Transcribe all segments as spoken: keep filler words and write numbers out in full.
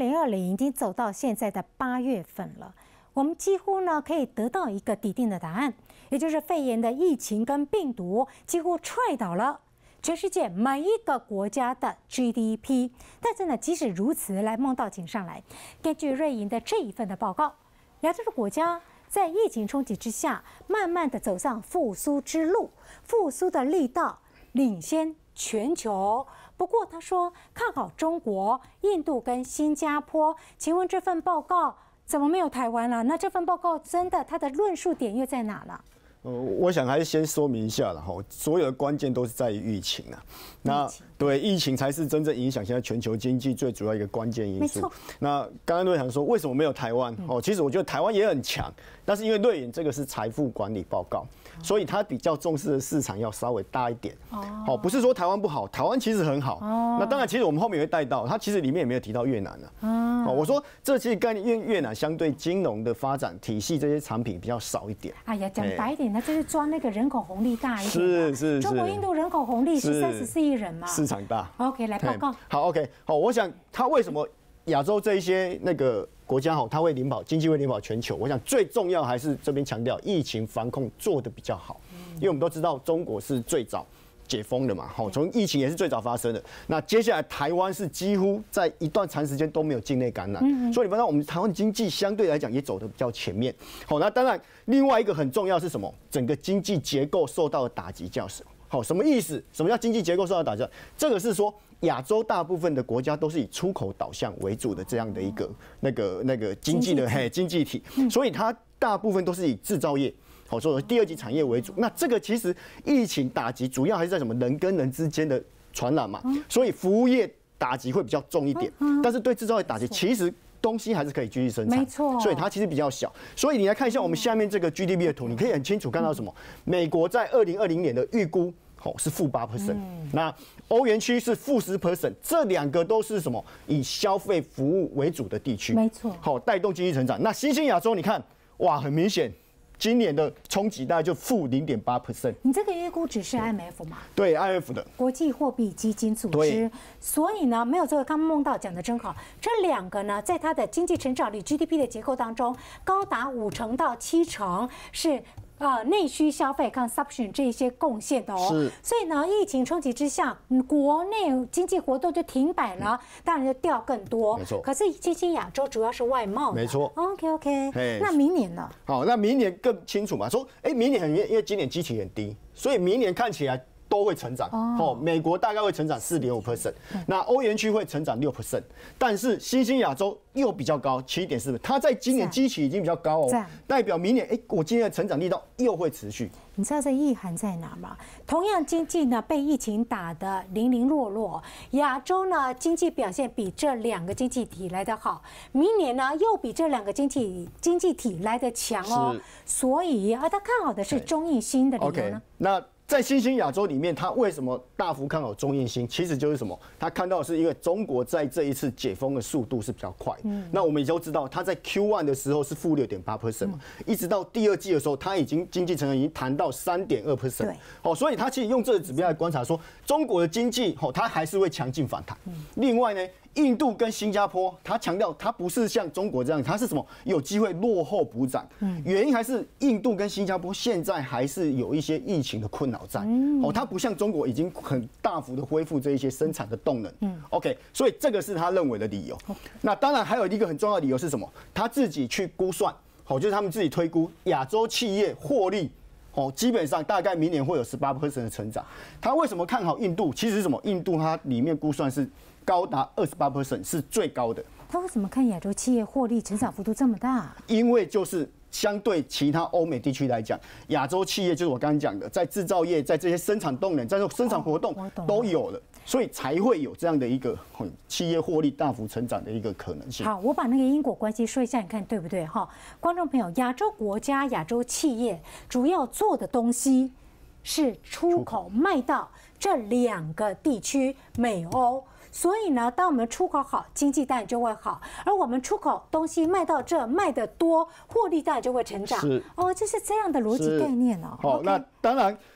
零二零已经走到现在的八月份了，我们几乎呢可以得到一个笃定的答案，也就是肺炎的疫情跟病毒几乎踹倒了全世界每一个国家的 G D P。但是呢，即使如此，来梦到请上来，根据瑞银的这一份的报告，亚洲的国家在疫情冲击之下，慢慢的走上复苏之路，复苏的力道领先全球。不过他说看好中国、印度跟新加坡。请问这份报告怎么没有台湾了？那这份报告真的它的论述点又在哪了？ 呃，我想还是先说明一下了哈，所有的关键都是在于疫情啊。那对疫情才是真正影响现在全球经济最主要一个关键因素。 没错。 那刚刚瑞想说为什么没有台湾？哦，其实我觉得台湾也很强，但是因为瑞银这个是财富管理报告，所以它比较重视的市场要稍微大一点。哦，不是说台湾不好，台湾其实很好。哦。那当然，其实我们后面也会带到，它其实里面也没有提到越南呢。哦。我说这其实概念，因为越南相对金融的发展体系这些产品比较少一点。 哎呀，讲白一点，那就是抓那个人口红利大一点。 是是是。 中国、印度人口红利是三十四亿人嘛。 市场大。 OK， 来报告。 好 ，OK， 好，我想它为什么亚洲这一些那个国家哈，它会领跑经济会领跑全球？我想最重要还是这边强调疫情防控做得比较好，因为我们都知道中国是最早解封的嘛，好，从疫情也是最早发生的。那接下来台湾是几乎在一段长时间都没有境内感染，所以你发现我们台湾经济相对来讲也走得比较前面。好，那当然另外一个很重要是什么？整个经济结构受到的打击较少。好，什么意思？什么叫经济结构受到打击？这个是说亚洲大部分的国家都是以出口导向为主的这样的一个那个那个经济的嘿经济体，所以它大部分都是以制造业。好，所以第二级产业为主。那这个其实疫情打击主要还是在什么人跟人之间的传染嘛，所以服务业打击会比较重一点，但是对制造业打击其实东西还是可以继续生产， 没错， 所以它其实比较小。所以你来看一下我们下面这个 G D P 的图，你可以很清楚看到什么？美国在二零二零年的预估。哦，是负八 percent， 那欧元区是负十 percent， 这两个都是什么？以消费服务为主的地区， 没错。 好，带动经济成长。那新兴亚洲，你看，哇，很明显，今年的冲击大概就负零点八 percent。 你这个预估只是 I M F 嘛？ 对 ，I M F 的国际货币基金组织。所以呢，没有这个刚梦到讲的真好，这两个呢，在它的经济成长率 G D P 的结构当中，高达五成到七成是。呃，内需消费 consumption 这一些贡献的哦， 是。 所以呢，疫情冲击之下，国内经济活动就停摆了，当然就掉更多。 没错。 可是新兴亚洲主要是外贸。 没错。 OK OK。那明年呢？ 好，那明年更清楚嘛？说，哎、欸，明年很因为今年基期很低，所以明年看起来。都会成长哦，美国大概会成长四点五 percent， 那欧元区会成长六 percent， 但是新兴亚洲又比较高，七点四，它在今年基期已经比较高哦，代表明年哎，我今年的成长力道又会持续。 你知道这意涵在哪吗？同样经济呢被疫情打得零零落落，亚洲呢经济表现比这两个经济体来得好，明年呢又比这两个经济经济体来得强哦，所以啊，他看好的是中印新的理由呢？ Okay, 那在新兴亚洲里面，他为什么大幅看好中印新？其实就是什么？他看到的是因为中国在这一次解封的速度是比较快。嗯，那我们也都知道，他在 Q 一 的时候是负六点八 percent 嘛，一直到第二季的时候，他已经经济成长已经谈到三点二 percent。对，哦，所以他其实用这个指标来观察说，中国的经济哦，它还是会强劲反弹。另外呢，印度跟新加坡，他强调它不是像中国这样，它是什么有机会落后补涨。原因还是印度跟新加坡现在还是有一些疫情的困扰在。哦，它不像中国已经很大幅的恢复这一些生产的动能。嗯 ，OK， 所以这个是他认为的理由。那当然还有一个很重要的理由是什么？他自己去估算，哦，就是他们自己推估亚洲企业获利。哦，基本上大概明年会有 百分之十八 的成长。他为什么看好印度？其实是什么？印度它里面估算是高达 百分之二十八， 是最高的。 他为什么看亚洲企业获利成长幅度这么大？ 因为就是相对其他欧美地区来讲，亚洲企业就是我刚刚讲的，在制造业、在这些生产动能、在这生产活动都有了。所以才会有这样的一个企业获利大幅成长的一个可能性。 好，我把那个因果关系说一下，你看对不对？哈，观众朋友，亚洲国家、亚洲企业主要做的东西是出口卖到这两个地区，美欧。所以呢，当我们出口好，经济当然就会好；而我们出口东西卖到这，卖得多，获利当然就会成长。是哦，这是这样的逻辑概念哦。 好，那当然。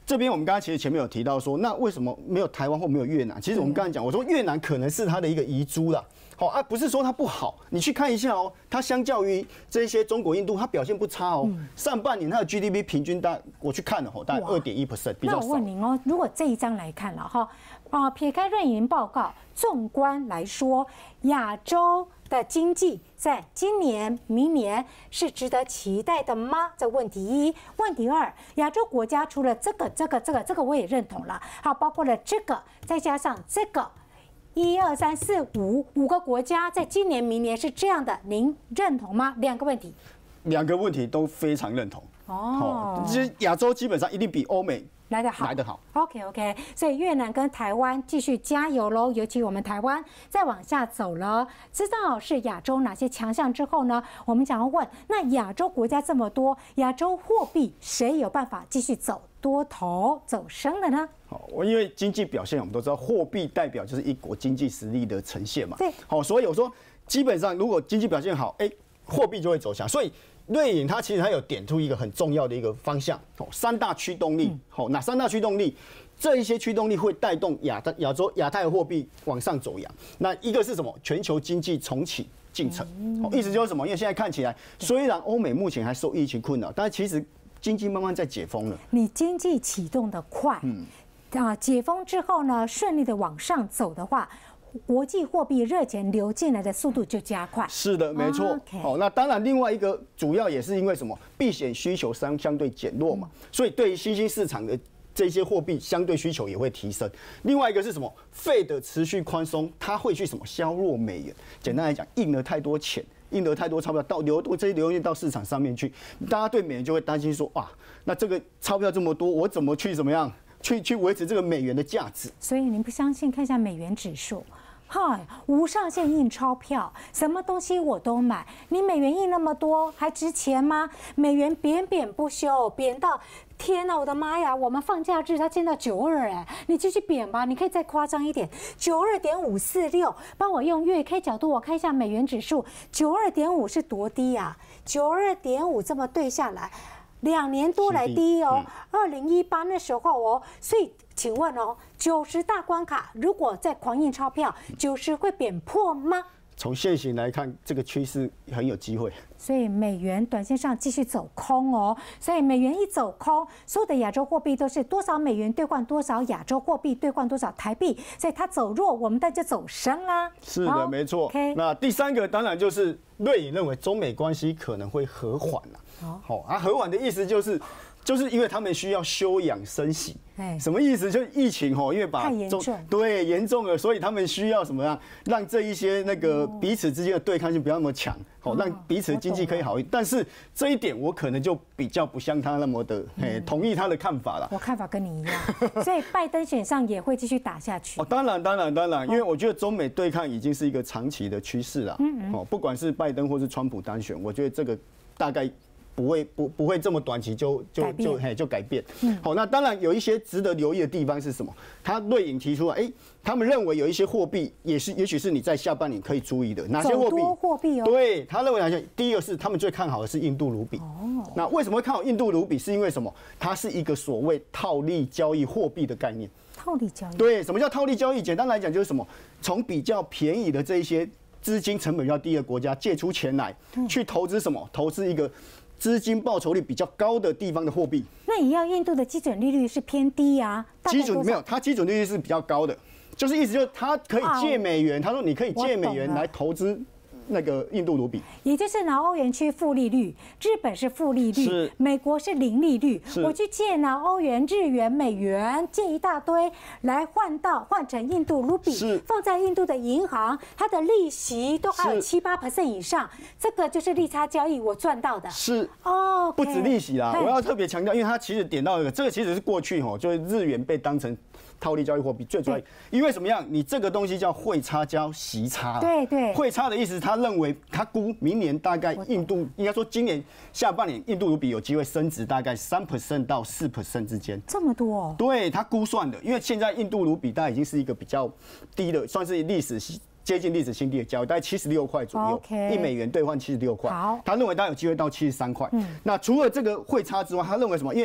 这边我们刚才其实前面有提到说，那为什么没有台湾或没有越南？其实我们刚才讲，我说越南可能是它的一个遗珠啦。好啊，不是说它不好，你去看一下哦，它相较于这些中国、印度，它表现不差哦。上半年它的 G D P 平均大，我去看了哦，大概二点一 percent， 比较少。 那我问您哦，如果这一张来看了哈，啊，撇开瑞银报告，纵观来说，亚洲的经济在今年、明年是值得期待的吗？这问题一。问题二，亚洲国家除了这个、这个、这个、这个，我也认同了，好，包括了这个，再加上这个。一二三四五五个国家在今年、明年是这样的，您认同吗？两个问题， 两个问题都非常认同。哦，其实亚洲基本上一定比欧美来得好， 来得好。 OK OK， 所以越南跟台湾继续加油喽，尤其我们台湾再往下走了。知道是亚洲哪些强项之后呢，我们想要问，那亚洲国家这么多，亚洲货币谁有办法继续走多头走升的呢？ 好，我因为经济表现，我们都知道货币代表就是一国经济实力的呈现嘛。 对。 好，所以我说基本上如果经济表现好，哎，货币就会走强。所以瑞银它其实它有点出一个很重要的一个方向，哦，三大驱动力。好，哪三大驱动力？这一些驱动力会带动亚亚洲亚太的货币往上走扬。那一个是什么？全球经济重启进程。意思就是什么？因为现在看起来，虽然欧美目前还受疫情困扰，但是其实经济慢慢在解封了。 你经济启动的快，嗯。啊，解封之后呢，顺利的往上走的话，国际货币热钱流进来的速度就加快。 是的，没错。好，那当然，另外一个主要也是因为什么？避险需求相相对减弱嘛，所以对于新兴市场的这些货币相对需求也会提升。另外一个是什么？Fed的持续宽松，它会去什么削弱美元？简单来讲，印了太多钱。印了太多钞票到流动，这些流进到市场上面去，大家对美元就会担心说，哇，那这个钞票这么多，我怎么去怎么样？去去维持这个美元的价值， 所以您不相信，看一下美元指数，嗨，无上限印钞票，什么东西我都买。你美元印那么多，还值钱吗？美元贬贬不休，贬到天哪，我的妈呀！我们放假日它见到九二哎，你继续贬吧，你可以再夸张一点，九二点五四六。帮我用月 K 角度，我看一下美元指数，九二点五是多低啊？九二点五这么对下来。两年多来低哦，二零一八那时候哦，所以请问哦，九十大关卡如果再狂印钞票，九十会贬破吗？ 从现行来看，这个趋势很有机会。 所以美元短线上继续走空哦，所以美元一走空，所有的亚洲货币都是多少美元兑换多少亚洲货币兑换多少台币，所以它走弱，我们大家走升啦。 是的，没错。那第三个当然就是瑞银认为中美关系可能会和缓了。好啊，和缓的意思就是。就是因为他们需要休养生息，什么意思？就是疫情吼，因为把太严重， 对严重了，所以他们需要什么样，让这一些那个彼此之间的对抗性不要那么强，好，让彼此经济可以好一点。但是这一点我可能就比较不像他那么的，哎，同意他的看法了。 我看法跟你一样，所以拜登选上也会继续打下去。 哦，当然，当然，当然，因为我觉得中美对抗已经是一个长期的趋势了。嗯哦，不管是拜登或是川普单选，我觉得这个大概。不会不不会这么短期就就就嘿就改变。好，那当然有一些值得留意的地方是什么？他瑞银提出来，哎，他们认为有一些货币也是，也许是你在下半年可以注意的。哪些货币？ 货币哦。 对，他认为哪些？第一个是他们最看好的是印度卢比。哦。那为什么会看好印度卢比？是因为什么？它是一个所谓套利交易货币的概念。 套利交易。 对，什么叫套利交易？简单来讲就是什么？从比较便宜的这一些资金成本比较低的国家借出钱来，去投资什么？投资一个。资金报酬率比较高的地方的货币， 那也要印度的基准利率是偏低啊。 基准没有，它基准利率是比较高的，就是意思就是它可以借美元，他说你可以借美元来投资那个印度卢比， 也就是拿欧元区负利率，日本是负利率，美国是零利率。我去借拿欧元、日元、美元，借一大堆来换到换成印度卢比，放在印度的银行，它的利息都还有七八 percent 以上，这个就是利差交易我赚到的。 是哦， 不止利息啦，我要特别强调，因为它其实点到一个，这个其实是过去哈，就是日元被当成。套利交易货币最主要，因为什么样？你这个东西叫汇差加息差。 对对。 汇差的意思，他认为他估明年大概印度应该说今年下半年印度卢比有机会升值大概三 percent 到四 percent 之间。 这么多哦？ 对，他估算的，因为现在印度卢比大概已经是一个比较低的，算是历史接近历史新低的交易，大概七十六块左右，一美元兑换七十六块。 好， 他认为大概有机会到七十三块。嗯。那除了这个汇差之外，他认为什么？因为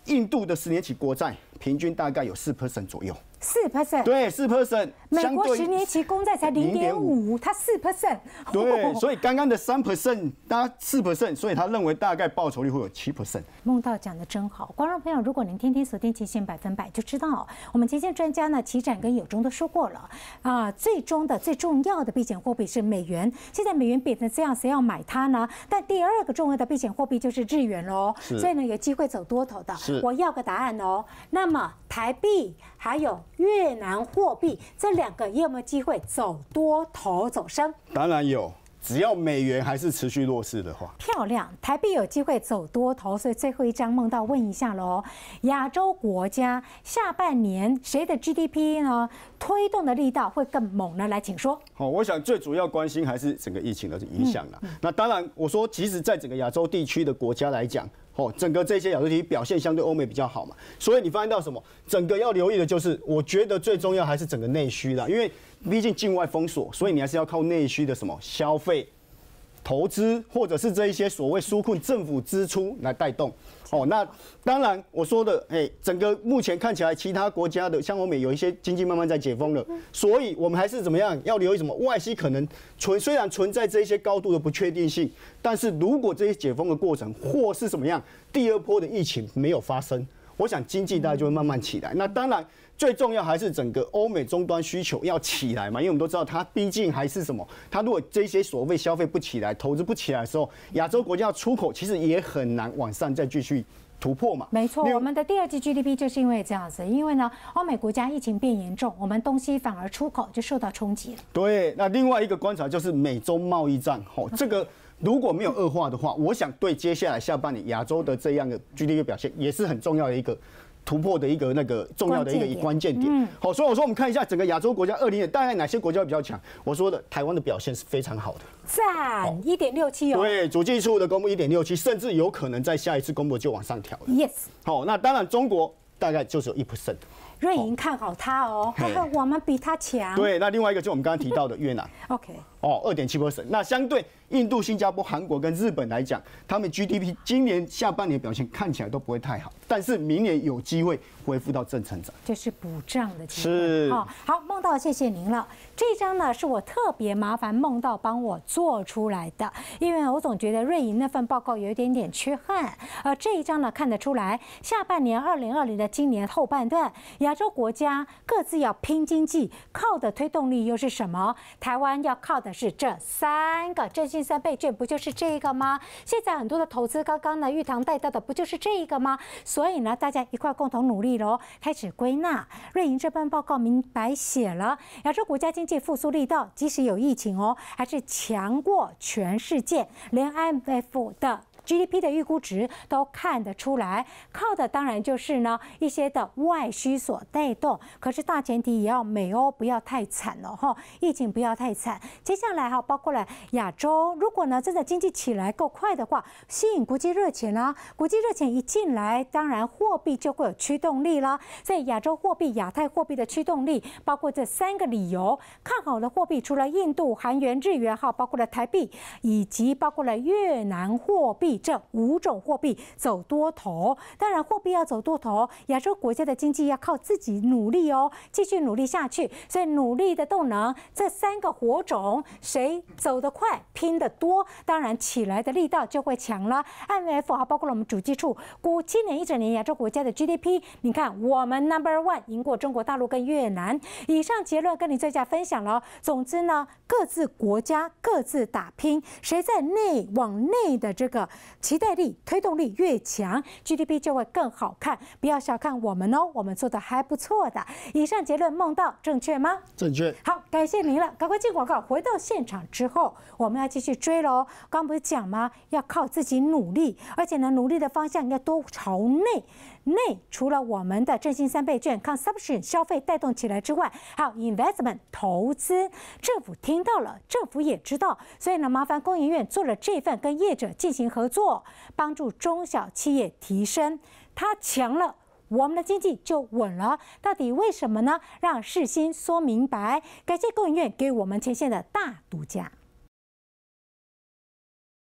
印度的十年期国债平均大概有四 percent 左右。 四 percent， 对，四 percent。 美国十年期公债才零点五，它四 percent。 对，所以刚刚的三 percent， 大家四 percent， 所以他认为大概报酬率会有七 percent。 孟道讲的真好，观众朋友，如果您天天锁定期限百分百，就知道我们基金专家呢，齐展跟友中都说过了啊，最终的最重要的避险货币是美元。现在美元贬成这样，谁要买它呢？但第二个重要的避险货币就是日元喽，所以呢，有机会走多头的。我要个答案哦。那么台币还有越南货币这两个有没有机会走多头走升？ 当然有，只要美元还是持续弱势的话， 漂亮，台币有机会走多头。所以最后一章梦到问一下喽，亚洲国家下半年谁的 G D P 呢推动的力道会更猛呢？来，请说。 好，我想最主要关心还是整个疫情的影响啦。嗯嗯、那当然，我说其实在整个亚洲地区的国家来讲。哦，整个这些亚洲地区表现相对欧美比较好嘛，所以你发现到什么？整个要留意的就是，我觉得最重要还是整个内需啦，因为毕竟境外封锁，所以你还是要靠内需的什么消费、投资，或者是这一些所谓纾困政府支出来带动。哦，那当然我说的，哎，整个目前看起来，其他国家的像欧美有一些经济慢慢在解封了，所以我们还是怎么样要留意什么外需可能存虽然存在这一些高度的不确定性，但是如果这些解封的过程或是什么样第二波的疫情没有发生，我想经济大概就会慢慢起来。那当然最重要还是整个欧美终端需求要起来嘛，因为我们都知道它毕竟还是什么，它如果这些所谓消费不起来、投资不起来的时候，亚洲国家出口其实也很难往上再继续突破嘛。 没错，我们的第二季 G D P 就是因为这样子，因为呢，欧美国家疫情变严重，我们东西反而出口就受到冲击了。 对，那另外一个观察就是美中贸易战，哦，这个如果没有恶化的话，我想对接下来下半年亚洲的这样的 G D P 表现也是很重要的一个。突破的一个那个重要的一个关键点，好，所以我说我们看一下整个亚洲国家二零年大概哪些国家比较强？我说的台湾的表现是非常好的， 赞一点六七哦， 对，主计处的公布一点六七，甚至有可能在下一次公布就往上调了。 Yes， 好，那当然中国大概就是有一 percent。 瑞银看好它哦，我们比它强。 对，那另外一个就是我们刚刚提到的越南 ，OK， 哦，二点七 percent。那相对印度、新加坡、韩国跟日本来讲，他们 G D P 今年下半年表现看起来都不会太好，但是明年有机会恢复到正成长， 这是补涨的机会。 是， 好，好，梦到谢谢您了。这一张呢是我特别麻烦梦到帮我做出来的，因为我总觉得瑞银那份报告有一点点缺憾。而这一张呢看得出来，下半年二零二零的今年后半段，亚洲国家各自要拼经济，靠的推动力又是什么？台湾要靠的是这三个振兴三倍券，不就是这个吗？现在很多的投资，刚刚呢玉堂带到的不就是这个吗？所以呢，大家一块共同努力喽。开始归纳，瑞银这份报告明白写了，亚洲国家经济复苏力道，即使有疫情哦，还是强过全世界，连 I M F 的G D P 的预估值都看得出来，靠的当然就是呢一些的外需所带动。可是大前提也要美欧不要太惨了哈，疫情不要太惨。接下来哈，包括了亚洲，如果呢真的经济起来够快的话，吸引国际热钱啊，国际热钱一进来，当然货币就会有驱动力啦。在亚洲货币、亚太货币的驱动力，包括这三个理由，看好的货币除了印度、韩元、日元哈，包括了台币，以及包括了越南货币。这五种货币走多头，当然货币要走多头，亚洲国家的经济要靠自己努力哦，继续努力下去。所以努力的动能，这三个火种，谁走得快、拼得多，当然起来的力道就会强了。I M F 还包括了我们主计处估今年一整年亚洲国家的 G D P， 你看我们 Number One 赢过中国大陆跟越南。以上结论跟你最佳分享了。总之呢，各自国家各自打拼，谁在内往内的这个。期待力、推动力越强 ，G D P 就会更好看。不要小看我们哦，我们做的还不错的。以上结论梦到正确吗？ 正确。 好，感谢您了。赶快进广告，回到现场之后，我们要继续追喽。刚不是讲吗？要靠自己努力，而且呢，努力的方向要都朝内。内除了我们的振兴三倍券 consumption 消费带动起来之外，还有 investment 投资，政府听到了，政府也知道，所以呢，麻烦工研院做了这份跟业者进行合作，帮助中小企业提升，它强了。我们的经济就稳了，到底为什么呢？让世新说明白。感谢工研院给我们前线的大独家。